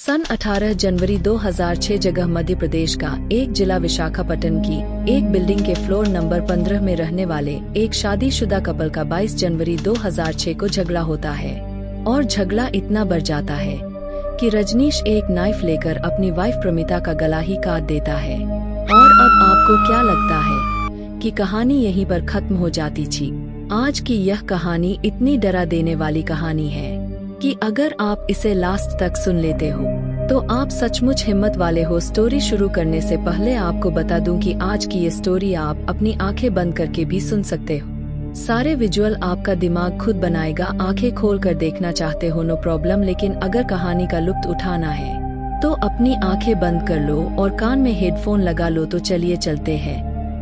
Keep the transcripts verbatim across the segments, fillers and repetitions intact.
सन अठारह जनवरी दो हज़ार छह जगह मध्य प्रदेश का एक जिला विशाखापट्टनम की एक बिल्डिंग के फ्लोर नंबर पंद्रह में रहने वाले एक शादीशुदा कपल का बाईस जनवरी दो हज़ार छह को झगड़ा होता है और झगड़ा इतना बढ़ जाता है कि रजनीश एक नाइफ लेकर अपनी वाइफ प्रमिता का गला ही काट देता है। और अब आपको क्या लगता है कि कहानी यहीं पर खत्म हो जाती थी? आज की यह कहानी इतनी डरा देने वाली कहानी है कि अगर आप इसे लास्ट तक सुन लेते हो तो आप सचमुच हिम्मत वाले हो। स्टोरी शुरू करने से पहले आपको बता दूं कि आज की ये स्टोरी आप अपनी आंखें बंद करके भी सुन सकते हो। सारे विजुअल आपका दिमाग खुद बनाएगा। आंखें खोल कर देखना चाहते हो नो प्रॉब्लम, लेकिन अगर कहानी का लुत्फ उठाना है तो अपनी आंखें बंद कर लो और कान में हेडफोन लगा लो। तो चलिए चलते हैं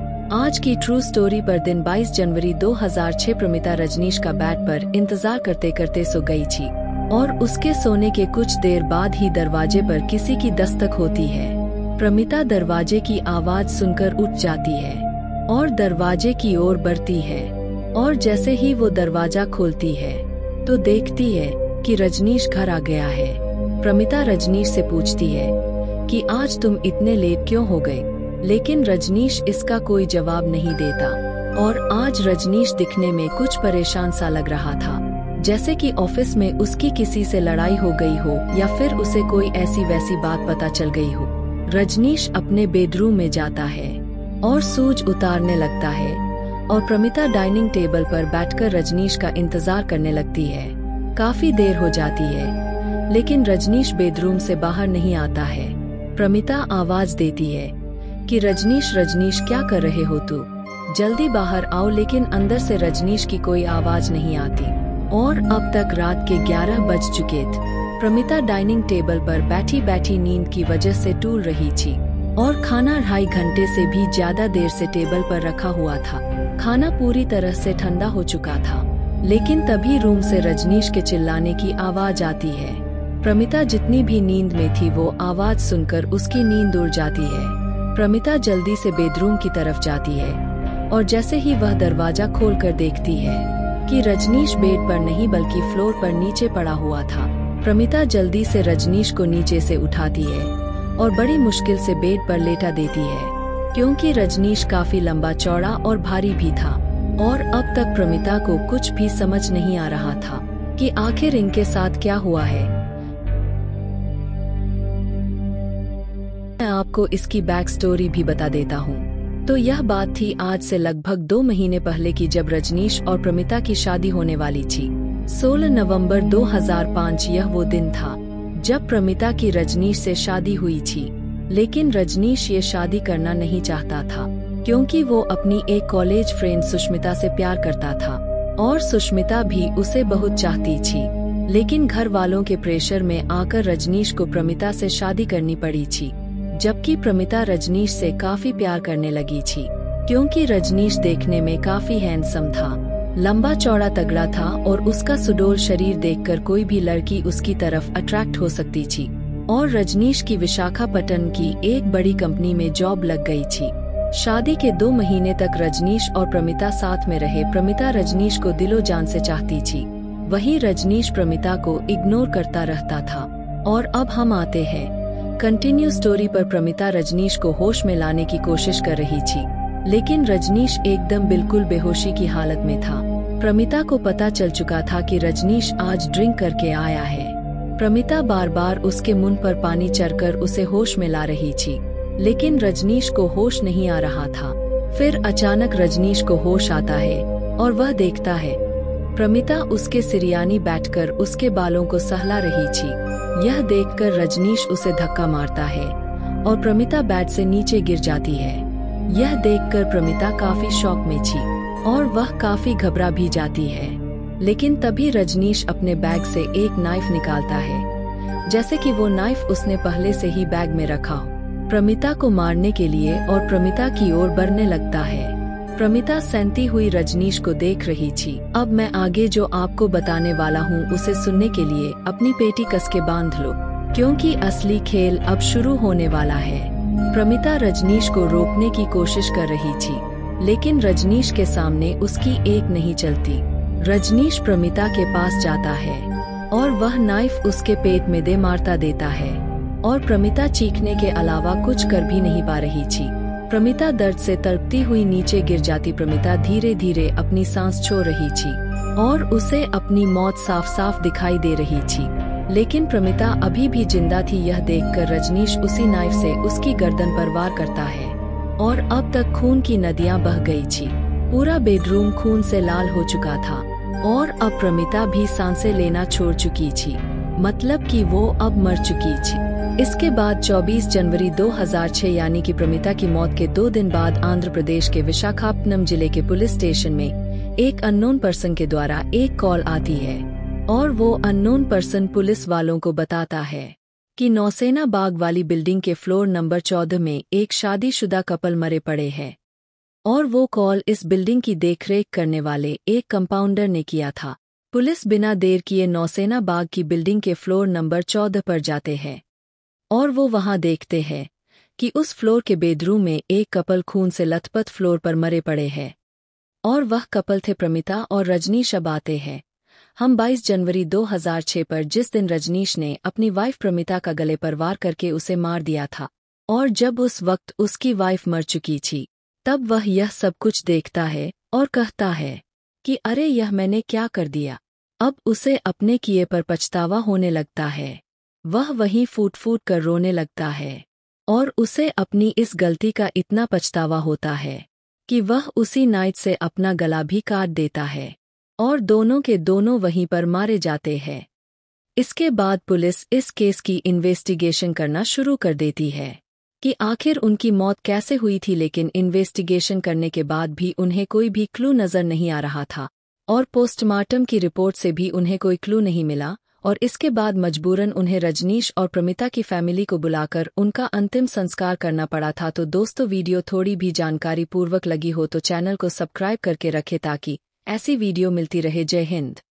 आज की ट्रू स्टोरी पर। दिन बाईस जनवरी दो हज़ार छह प्रमिता रजनीश का बेड पर इंतजार करते करते सो गई थी और उसके सोने के कुछ देर बाद ही दरवाजे पर किसी की दस्तक होती है। प्रमिता दरवाजे की आवाज सुनकर उठ जाती है और दरवाजे की ओर बढ़ती है और जैसे ही वो दरवाजा खोलती है तो देखती है कि रजनीश घर आ गया है। प्रमिता रजनीश से पूछती है कि आज तुम इतने लेट क्यों हो गए, लेकिन रजनीश इसका कोई जवाब नहीं देता और आज रजनीश दिखने में कुछ परेशान सा लग रहा था, जैसे कि ऑफिस में उसकी किसी से लड़ाई हो गई हो या फिर उसे कोई ऐसी वैसी बात पता चल गई हो। रजनीश अपने बेडरूम में जाता है और सूज उतारने लगता है और प्रमिता डाइनिंग टेबल पर बैठकर रजनीश का इंतजार करने लगती है। काफी देर हो जाती है लेकिन रजनीश बेडरूम से बाहर नहीं आता है। प्रमिता आवाज देती है कि रजनीश रजनीश क्या कर रहे हो तू, जल्दी बाहर आओ। लेकिन अंदर से रजनीश की कोई आवाज नहीं आती और अब तक रात के ग्यारह बज चुके थे। प्रमिता डाइनिंग टेबल पर बैठी बैठी नींद की वजह से टूट रही थी और खाना ढाई घंटे से भी ज्यादा देर से टेबल पर रखा हुआ था। खाना पूरी तरह से ठंडा हो चुका था, लेकिन तभी रूम से रजनीश के चिल्लाने की आवाज आती है। प्रमिता जितनी भी नींद में थी वो आवाज सुनकर उसकी नींद उड़ जाती है। प्रमिता जल्दी से बेडरूम की तरफ जाती है और जैसे ही वह दरवाजा खोलकर देखती है कि रजनीश बेड पर नहीं बल्कि फ्लोर पर नीचे पड़ा हुआ था। प्रमिता जल्दी से रजनीश को नीचे से उठाती है और बड़ी मुश्किल से बेड पर लेटा देती है, क्योंकि रजनीश काफी लंबा चौड़ा और भारी भी था और अब तक प्रमिता को कुछ भी समझ नहीं आ रहा था कि आखिर इनके साथ क्या हुआ है। मैं आपको इसकी बैक स्टोरी भी बता देता हूँ। तो यह बात थी आज से लगभग दो महीने पहले की, जब रजनीश और प्रमिता की शादी होने वाली थी। सोलह नवंबर दो हज़ार पाँच यह वो दिन था जब प्रमिता की रजनीश से शादी हुई थी, लेकिन रजनीश ये शादी करना नहीं चाहता था क्योंकि वो अपनी एक कॉलेज फ्रेंड सुष्मिता से प्यार करता था और सुष्मिता भी उसे बहुत चाहती थी। लेकिन घर वालों के प्रेशर में आकर रजनीश को प्रमिता से शादी करनी पड़ी थी, जबकि प्रमिता रजनीश से काफी प्यार करने लगी थी क्योंकि रजनीश देखने में काफी हैंडसम था, लंबा चौड़ा तगड़ा था और उसका सुडौल शरीर देखकर कोई भी लड़की उसकी तरफ अट्रैक्ट हो सकती थी। और रजनीश की विशाखापट्टनम की एक बड़ी कंपनी में जॉब लग गई थी। शादी के दो महीने तक रजनीश और प्रमिता साथ में रहे। प्रमिता रजनीश को दिलो जान से चाहती थी, वहीं रजनीश प्रमिता को इग्नोर करता रहता था। और अब हम आते हैं कंटिन्यू स्टोरी पर। प्रमिता रजनीश को होश में लाने की कोशिश कर रही थी, लेकिन रजनीश एकदम बिल्कुल बेहोशी की हालत में था। प्रमिता को पता चल चुका था कि रजनीश आज ड्रिंक करके आया है। प्रमिता बार बार उसके मुंह पर पानी चढ़कर उसे होश में ला रही थी, लेकिन रजनीश को होश नहीं आ रहा था। फिर अचानक रजनीश को होश आता है और वह देखता है प्रमिता उसके सिरयानी बैठकर उसके बालों को सहला रही थी। यह देखकर रजनीश उसे धक्का मारता है और प्रमिता बेड से नीचे गिर जाती है। यह देखकर प्रमिता काफी शॉक में थी और वह काफी घबरा भी जाती है। लेकिन तभी रजनीश अपने बैग से एक नाइफ निकालता है, जैसे कि वो नाइफ उसने पहले से ही बैग में रखा हो, प्रमिता को मारने के लिए, और प्रमिता की ओर बढ़ने लगता है। प्रमिता सहती हुई रजनीश को देख रही थी। अब मैं आगे जो आपको बताने वाला हूँ उसे सुनने के लिए अपनी पेटी कस के बांध लो, क्योंकि असली खेल अब शुरू होने वाला है। प्रमिता रजनीश को रोकने की कोशिश कर रही थी, लेकिन रजनीश के सामने उसकी एक नहीं चलती। रजनीश प्रमिता के पास जाता है और वह नाइफ उसके पेट में दे मारता देता है। और प्रमिता चीखने के अलावा कुछ कर भी नहीं पा रही थी। प्रमिता दर्द से तड़पती हुई नीचे गिर जाती। प्रमिता धीरे धीरे अपनी सांस छोड़ रही थी और उसे अपनी मौत साफ साफ दिखाई दे रही थी, लेकिन प्रमिता अभी भी जिंदा थी। यह देखकर रजनीश उसी नाइफ से उसकी गर्दन पर वार करता है और अब तक खून की नदियां बह गई थी। पूरा बेडरूम खून से लाल हो चुका था और अब प्रमिता भी सांसें लेना छोड़ चुकी थी, मतलब कि वो अब मर चुकी थी। इसके बाद चौबीस जनवरी दो हज़ार छह यानी कि प्रमिता की मौत के दो दिन बाद आंध्र प्रदेश के विशाखापट्टनम जिले के पुलिस स्टेशन में एक अननोन पर्सन के द्वारा एक कॉल आती है और वो अननोन पर्सन पुलिस वालों को बताता है कि नौसेना बाग वाली बिल्डिंग के फ्लोर नंबर चौदह में एक शादीशुदा कपल मरे पड़े हैं और वो कॉल इस बिल्डिंग की देखरेख करने वाले एक कंपाउंडर ने किया था। पुलिस बिना देर किए नौसेना बाग की बिल्डिंग के फ्लोर नंबर चौदह पर जाते हैं और वो वहां देखते हैं कि उस फ्लोर के बेडरूम में एक कपल खून से लथपथ फ्लोर पर मरे पड़े हैं और वह कपल थे प्रमिता और रजनीश। अब आते हैं हम बाईस जनवरी दो हज़ार छह पर, जिस दिन रजनीश ने अपनी वाइफ प्रमिता का गले पर वार करके उसे मार दिया था और जब उस वक्त उसकी वाइफ मर चुकी थी, तब वह यह सब कुछ देखता है और कहता है कि अरे यह मैंने क्या कर दिया। अब उसे अपने किए पर पछतावा होने लगता है। वह वहीं फूट फूट कर रोने लगता है और उसे अपनी इस गलती का इतना पछतावा होता है कि वह उसी नाइट से अपना गला भी काट देता है और दोनों के दोनों वहीं पर मारे जाते हैं। इसके बाद पुलिस इस केस की इन्वेस्टिगेशन करना शुरू कर देती है कि आखिर उनकी मौत कैसे हुई थी, लेकिन इन्वेस्टिगेशन करने के बाद भी उन्हें कोई भी क्लू नजर नहीं आ रहा था और पोस्टमार्टम की रिपोर्ट से भी उन्हें कोई क्लू नहीं मिला और इसके बाद मजबूरन उन्हें रजनीश और प्रमिता की फैमिली को बुलाकर उनका अंतिम संस्कार करना पड़ा था। तो दोस्तों, वीडियो थोड़ी भी जानकारी पूर्वक लगी हो तो चैनल को सब्सक्राइब करके रखें ताकि ऐसी वीडियो मिलती रहे। जय हिंद।